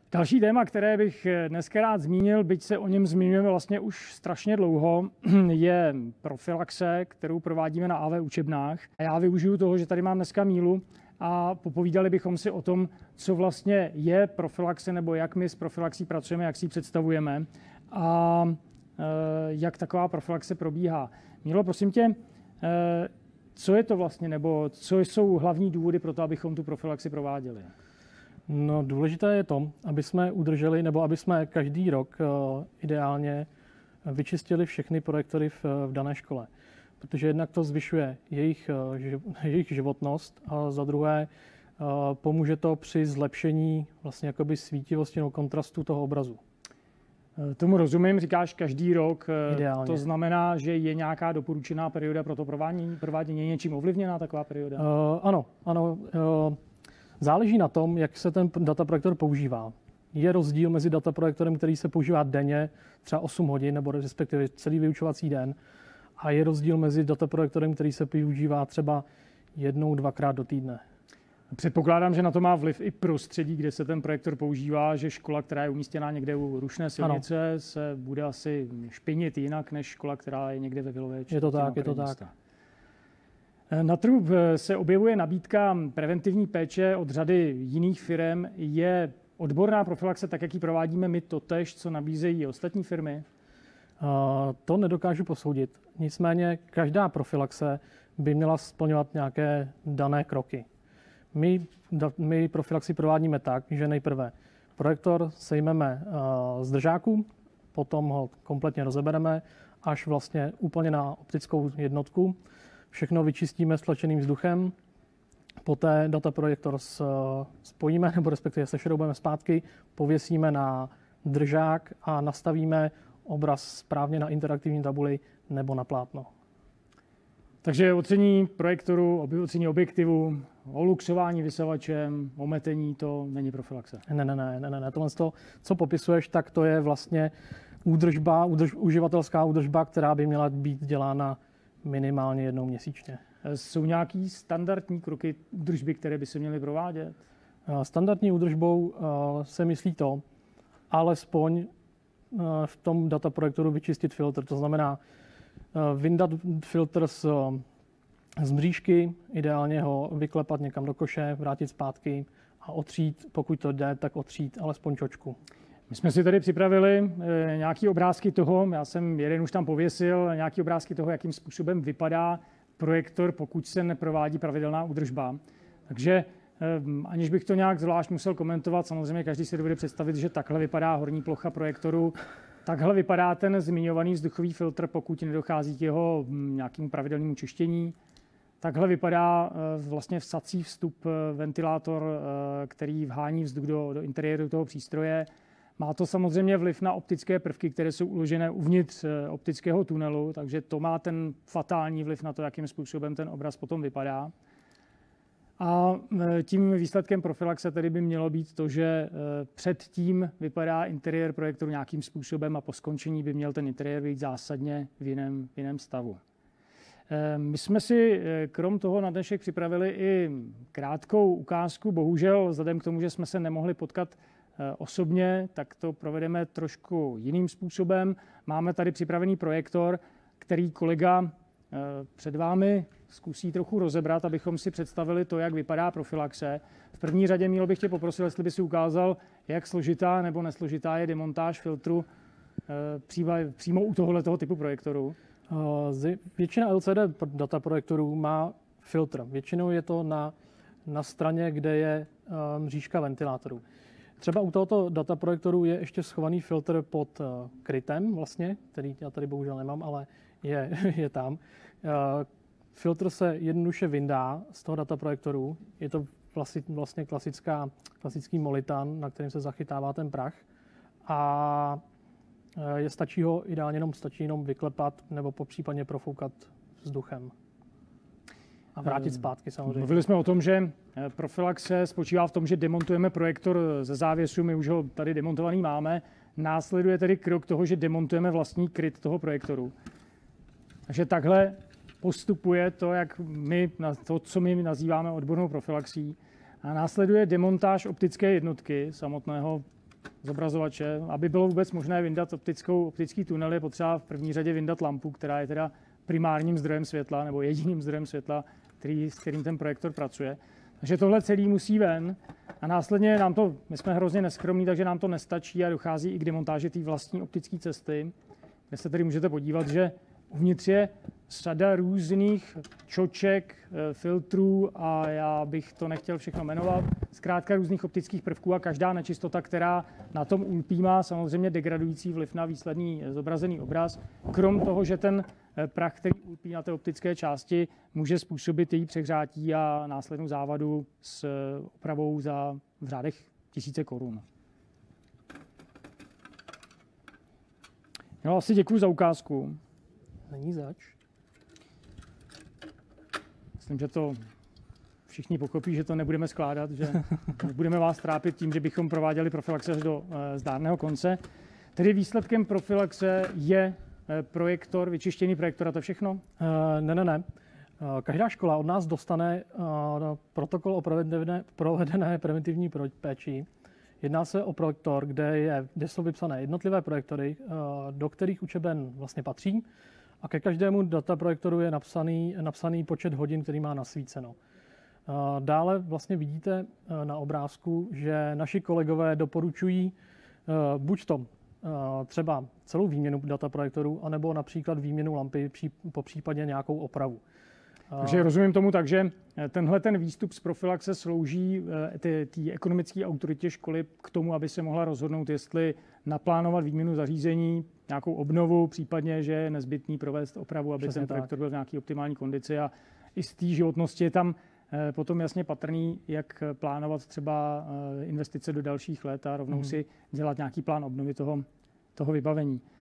Další téma, které bych dneska rád zmínil, byť se o něm zmiňujeme vlastně už strašně dlouho, je profilaxe, kterou provádíme na AV učebnách. A já využiju toho, že tady mám dneska Mílu a popovídali bychom si o tom, co vlastně je profilaxe nebo jak my s profilaxí pracujeme, jak si ji představujeme a jak taková profilaxe probíhá. Mílo, prosím tě, co je to vlastně, nebo co jsou hlavní důvody pro to, abychom tu profilaxi prováděli? No, důležité je to, aby jsme udrželi, nebo aby jsme každý rok ideálně vyčistili všechny projektory v dané škole. Protože jednak to zvyšuje jejich životnost a za druhé pomůže to při zlepšení vlastně jakoby svítivosti nebo kontrastu toho obrazu. Tomu rozumím, říkáš každý rok. Ideálně. To znamená, že je nějaká doporučená perioda pro to provádění, je něčím ovlivněná taková perioda? Ano. Záleží na tom, jak se ten dataprojektor používá. Je rozdíl mezi dataprojektorem, který se používá denně, třeba 8 hodin, nebo respektive celý vyučovací den, a je rozdíl mezi dataprojektorem, který se používá třeba 1-2krát do týdne. Předpokládám, že na to má vliv i prostředí, kde se ten projektor používá, že škola, která je umístěná někde u rušné silnice, se bude asi špinit jinak než škola, která je někde ve vilové čtvrti. Je to tak. Na trhu se objevuje nabídka preventivní péče od řady jiných firem. Je odborná profilaxe tak, jak ji provádíme my, totéž, co nabízejí ostatní firmy? To nedokážu posoudit. Nicméně každá profilaxe by měla splňovat nějaké dané kroky. My profilaxi provádíme tak, že nejprve projektor sejmeme z držáku, potom ho kompletně rozebereme až vlastně úplně na optickou jednotku. Všechno vyčistíme s tlačeným vzduchem, poté dataprojektor spojíme, nebo respektive sešroubujeme zpátky, pověsíme na držák a nastavíme obraz správně na interaktivní tabuli nebo na plátno. Takže ocení projektoru, ocení objektivu, oluxování vysavačem, ometení, to není profilaxe? Ne. Tohle, co popisuješ, tak to je vlastně uživatelská údržba, která by měla být dělána minimálně jednou měsíčně. Jsou nějaký standardní kroky údržby, které by se měly provádět? Standardní údržbou se myslí to, alespoň v tom dataprojektoru vyčistit filtr. To znamená vyndat filtr z mřížky, ideálně ho vyklepat někam do koše, vrátit zpátky a otřít, pokud to jde, tak otřít alespoň čočku. My jsme si tady připravili nějaké obrázky toho, já jsem jeden už tam pověsil, nějaké obrázky toho, jakým způsobem vypadá projektor, pokud se neprovádí pravidelná údržba. Takže aniž bych to nějak zvlášť musel komentovat, samozřejmě každý si dovede představit, že takhle vypadá horní plocha projektoru. Takhle vypadá ten zmiňovaný vzduchový filtr, pokud nedochází k jeho nějakému pravidelnému čištění. Takhle vypadá vlastně vsací vstup, ventilátor, který vhání vzduch do interiéru toho přístroje. Má to samozřejmě vliv na optické prvky, které jsou uložené uvnitř optického tunelu, takže to má ten fatální vliv na to, jakým způsobem ten obraz potom vypadá. A tím výsledkem profilaxe tedy by mělo být to, že předtím vypadá interiér projektoru nějakým způsobem a po skončení by měl ten interiér být zásadně v jiném stavu. My jsme si krom toho na dnešek připravili i krátkou ukázku. Bohužel vzhledem k tomu, že jsme se nemohli potkat osobně, tak to provedeme trošku jiným způsobem. Máme tady připravený projektor, který kolega před vámi zkusí trochu rozebrat, abychom si představili to, jak vypadá profilaxe. V první řadě, Mílo, bych tě poprosil, jestli by si ukázal, jak složitá nebo nesložitá je demontáž filtru přímo u tohoto typu projektoru. Většina LCD dataprojektorů má filtr. Většinou je to na straně, kde je mřížka ventilátorů. Třeba u tohoto dataprojektoru je ještě schovaný filtr pod krytem, vlastně, který já tady bohužel nemám, ale je tam. Filtr se jednoduše vyndá z toho dataprojektoru. Je to vlastně klasický molitan, na kterém se zachytává ten prach. A stačí ho ideálně jenom vyklepat nebo popřípadně profoukat vzduchem. A vrátit zpátky samozřejmě. Mluvili jsme o tom, že profilaxe spočívá v tom, že demontujeme projektor ze závěsu, my už ho tady demontovaný máme. Následuje tedy krok toho, že demontujeme vlastní kryt toho projektoru. Takže takhle postupuje to, co my nazýváme odbornou profilaxí. A následuje demontáž optické jednotky samotného zobrazovače. Aby bylo vůbec možné vyndat optický tunel, je potřeba v první řadě vyndat lampu, která je teda primárním zdrojem světla nebo jediným zdrojem světla, s kterým ten projektor pracuje. Takže tohle celý musí ven a následně my jsme hrozně neskromní, takže nám to nestačí a dochází i k demontáži té vlastní optické cesty, kde se tedy můžete podívat, že uvnitř je řada různých čoček, filtrů a já bych to nechtěl všechno jmenovat. Zkrátka různých optických prvků a každá nečistota, která na tom ulpí, má samozřejmě degradující vliv na výsledný zobrazený obraz. Krom toho, že ten prach, který ulpí na té optické části, může způsobit její přehřátí a následnou závadu s opravou v řádech 1000 korun. No, asi děkuji za ukázku. Není zač. Myslím, že to všichni pochopí, že to nebudeme skládat, že budeme vás trápit tím, že bychom prováděli profilaxe až do zdárného konce. Tedy výsledkem profilaxe je projektor, vyčištěný projektor a to všechno? Ne. Každá škola od nás dostane protokol o provedené preventivní péči. Jedná se o projektor, kde jsou vypsané jednotlivé projektory, do kterých učeben vlastně patří. A ke každému dataprojektoru je napsaný počet hodin, který má nasvíceno. Dále vlastně vidíte na obrázku, že naši kolegové doporučují buď to třeba celou výměnu dataprojektorů, anebo například výměnu lampy, po případě nějakou opravu. Takže rozumím tomu tak, že ten výstup z profilaxe slouží té ekonomické autoritě školy k tomu, aby se mohla rozhodnout, jestli naplánovat výměnu zařízení, nějakou obnovu, případně, že je nezbytný provést opravu, aby ten projektor byl v nějaké optimální kondici a i z té životnosti je tam potom jasně patrný, jak plánovat třeba investice do dalších let a rovnou si dělat nějaký plán obnovy toho vybavení.